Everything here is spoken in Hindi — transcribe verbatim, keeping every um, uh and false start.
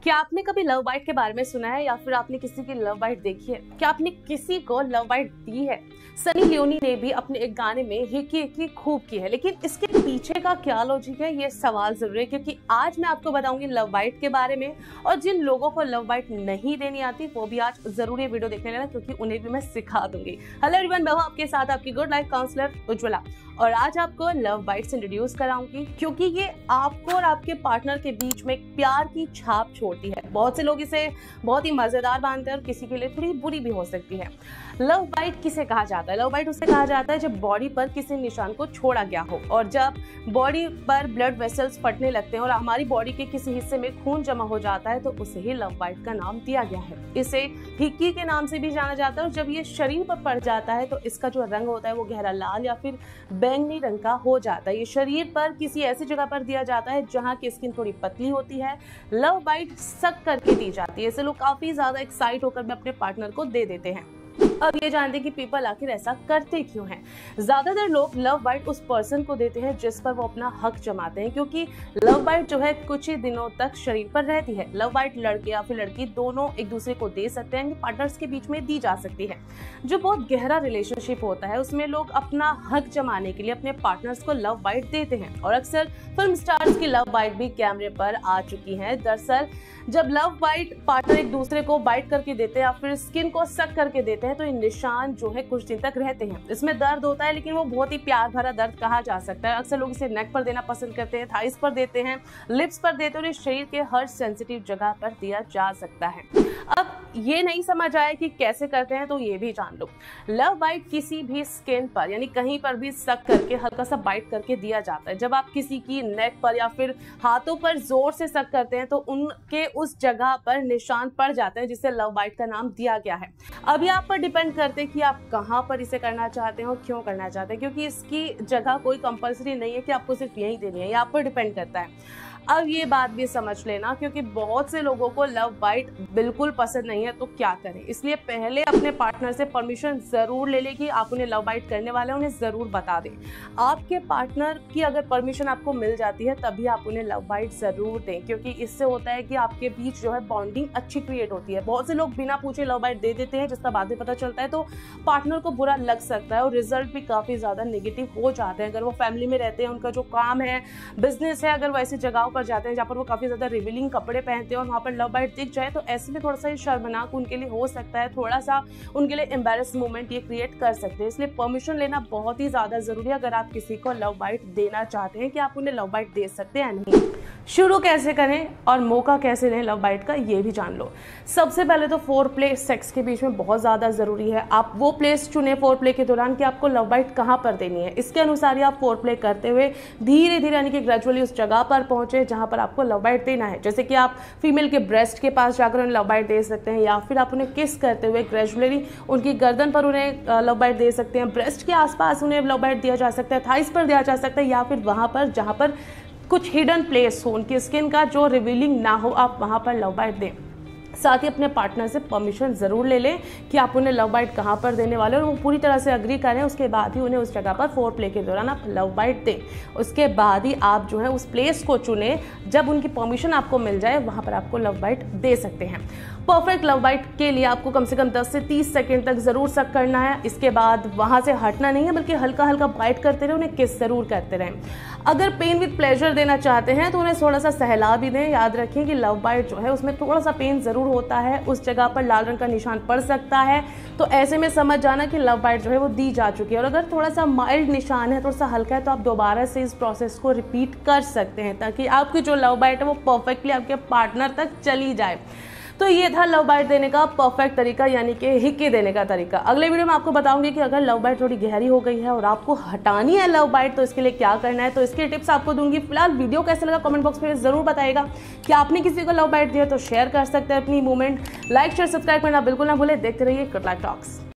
क्या आपने कभी लव बाइट के बारे में सुना है या फिर आपने किसी की लव बाइट देखी है? क्या आपने किसी को लव बाइट दी है? सनी लियोनी ने भी अपने एक गाने में हिकी हिकी खूब की है, लेकिन इसके पीछे का क्या लॉजिक है, ये सवाल जरूर है, क्योंकि आज मैं आपको बताऊंगी लव बाइट के बारे में। और जिन लोगों को लव बाइट नहीं देनी आती वो भी आज जरूर ये वीडियो देखने लेना, क्योंकि उन्हें भी मैं सिखा दूंगी। हेलो एवरीवन, मैं हूं आपके साथ आपकी गुड लाइफ काउंसलर उज्ज्वला, और आज आपको लव बाइट से इंट्रोड्यूस कराऊंगी, क्योंकि ये आपको और आपके पार्टनर के बीच में एक प्यार की छाप छोड़ती है। बहुत से लोग इसे बहुत ही मजेदार मानते हैं और किसी के लिए थोड़ी बुरी भी हो सकती है। लव बाइट किसे कहा जाता है? लव बाइट उसे कहा जाता है जब बॉडी पर किसी निशान को छोड़ा गया हो, और जब बॉडी पर ब्लड वेसल्स फटने लगते हैं और हमारी बॉडी के किसी हिस्से में खून जमा हो जाता है, तो उसे ही लव बाइट का नाम दिया गया है। इसे हिक्की के नाम से भी जाना जाता है, और जब ये शरीर पर पड़ जाता है तो इसका जो रंग होता है वो गहरा लाल या फिर बैंगनी रंग का हो जाता है। ये शरीर पर किसी ऐसी जगह पर दिया जाता है जहाँ की स्किन थोड़ी पतली होती है। लव बाइट सक करके दी जाती है, इससे लोग काफी ज्यादा एक्साइट होकर भी अपने पार्टनर को दे देते हैं। अब ये जानते हैं कि पीपल आखिर ऐसा करते क्यों हैं। ज्यादातर लोग लव बाइट उस पर्सन को देते हैं जिस पर वो अपना हक जमाते हैं, क्योंकि लव बाइट जो है कुछ ही दिनों तक शरीर पर रहती है। लव बाइट लड़के या फिर लड़की दोनों एक दूसरे को दे सकते हैं, पार्टनर्स के बीच में दी जा सकती है। जो बहुत गहरा रिलेशनशिप होता है उसमें लोग अपना हक जमाने के लिए अपने पार्टनर्स को लव बाइट देते हैं, और अक्सर फिल्म स्टार्स की लव बाइट भी कैमरे पर आ चुकी है। दरअसल जब लव बाइट पार्टनर एक दूसरे को बाइट करके देते हैं या फिर स्किन को सक करके देते हैं, तो निशान जो है कुछ दिन तक रहते हैं। इसमें दर्द होता है, लेकिन वो बहुत ही प्यार भरा दर्द कहा जा सकता है। अक्सर लोग इसे नेक पर देना पसंद करते हैं, थाइस पर देते हैं, लिप्स पर देते हैं, और इस शरीर के हर सेंसिटिव जगह पर दिया जा सकता है। अब ये नहीं समझ आया कि कैसे करते हैं, तो ये भी जान लो। लव बाइट किसी भी स्किन पर यानी कहीं पर भी सक करके हल्का सा बाइट करके दिया जाता है। जब आप किसी की नेक पर या फिर हाथों पर जोर से सक करते हैं तो उनके उस जगह पर निशान पड़ जाते हैं, जिसे लव बाइट का नाम दिया गया है। अभी आप पर डिपेंड करते हैं कि आप कहां पर इसे करना चाहते हैं और क्यों करना चाहते हैं, क्योंकि इसकी जगह कोई कंपलसरी नहीं है कि आपको सिर्फ यही देनी है, ये आप पर डिपेंड करता है। अब ये बात भी समझ लेना, क्योंकि बहुत से लोगों को लव बाइट बिल्कुल पसंद नहीं है, तो क्या करें। इसलिए पहले अपने पार्टनर से परमिशन जरूर ले लें कि आप उन्हें लव बाइट करने वाले हैं, उन्हें जरूर बता दें। आपके पार्टनर की अगर परमिशन आपको मिल जाती है तभी आप उन्हें लव बाइट जरूर दें, क्योंकि इससे होता है कि आपके बीच जो है बॉन्डिंग अच्छी क्रिएट होती है। बहुत से लोग बिना पूछे लव बाइट दे देते हैं, जिसका बाद में पता चलता है तो पार्टनर को बुरा लग सकता है और रिजल्ट भी काफी ज्यादा नेगेटिव हो जाते हैं। अगर वो फैमिली में रहते हैं, उनका जो काम है, बिजनेस है, अगर वो ऐसी जगहों पर जाते हैं जहाँ पर वो काफी ज्यादा रिवीलिंग कपड़े पहनते हैं और वहाँ पर लव बाइट दिख जाए, तो ऐसे में थोड़ा सा शर्मनाक उनके लिए हो सकता है, थोड़ा सा उनके लिए एम्बैरेस मोमेंट ये क्रिएट कर सकते हैं। इसलिए परमिशन लेना बहुत ही ज्यादा जरूरी है अगर आप किसी को लव बाइट देना चाहते हैं, कि आप उन्हें लव बाइट दे सकते हैं या नहीं। शुरू कैसे करें और मौका कैसे लें लव बाइट का, ये भी जान लो। सबसे पहले तो फोर प्ले सेक्स के बीच में बहुत ज्यादा जरूरी है। आप वो प्लेस चुने फोर प्ले के दौरान कि आपको लव बाइट कहाँ पर देनी है। इसके अनुसार ही आप फोर प्ले करते हुए धीरे धीरे यानी कि ग्रेजुअली उस जगह पर पहुंचे जहां पर आपको लव बाइट देना है। जैसे कि आप फीमेल के ब्रेस्ट के पास जाकर उन्हें लव बाइट दे सकते हैं, या फिर आप उन्हें किस करते हुए ग्रेजुअली उनकी गर्दन पर उन्हें लव बाइट दे सकते हैं। ब्रेस्ट के आसपास उन्हें लव बाइट दिया जा सकता है, थाइस पर दिया जा सकता है, या फिर वहां पर जहां पर कुछ हिडन प्लेस हो, उनकी स्किन का जो रिवीलिंग ना हो, आप वहां पर लव बाइट दें। साथ ही अपने पार्टनर से परमिशन जरूर ले लें कि आप उन्हें लव बाइट कहाँ पर देने वाले हैं, और वो पूरी तरह से अग्री करें। उसके बाद ही उन्हें उस जगह पर फोर प्ले के दौरान आप लव बाइट दें। उसके बाद ही आप जो है उस प्लेस को चुने, जब उनकी परमिशन आपको मिल जाए वहां पर आपको लव बाइट दे सकते हैं। परफेक्ट लव बाइट के लिए आपको कम से कम दस से तीस सेकंड तक जरूर सक करना है। इसके बाद वहां से हटना नहीं है, बल्कि हल्का हल्का बाइट करते रहे, उन्हें किस जरूर करते रहें। अगर पेन विद प्लेजर देना चाहते हैं तो उन्हें थोड़ा सा सहला भी दें। याद रखें कि लव बाइट जो है उसमें थोड़ा सा पेन जरूर होता है, उस जगह पर लाल रंग का निशान पड़ सकता है, तो ऐसे में समझ जाना कि लव बाइट जो है वो दी जा चुकी है। और अगर थोड़ा सा माइल्ड निशान है, थोड़ा सा हल्का है, तो आप दोबारा से इस प्रोसेस को रिपीट कर सकते हैं, ताकि आपकी जो लव बाइट है वो परफेक्टली आपके पार्टनर तक चली जाए। तो ये था लव बाइट देने का परफेक्ट तरीका, यानी कि हिक्की देने का तरीका। अगले वीडियो में आपको बताऊंगी कि अगर लव बाइट थोड़ी गहरी हो गई है और आपको हटानी है लव बाइट, तो इसके लिए क्या करना है, तो इसके टिप्स आपको दूंगी। फिलहाल वीडियो कैसे लगा कमेंट बॉक्स में जरूर बताइएगा। कि आपने किसी को लव बाइट दिया तो शेयर कर सकते हैं अपनी मूवमेंट। लाइक शेयर सब्सक्राइब करना बिल्कुल ना भूले। देखते रहिए गुड लाइफ टॉक्स।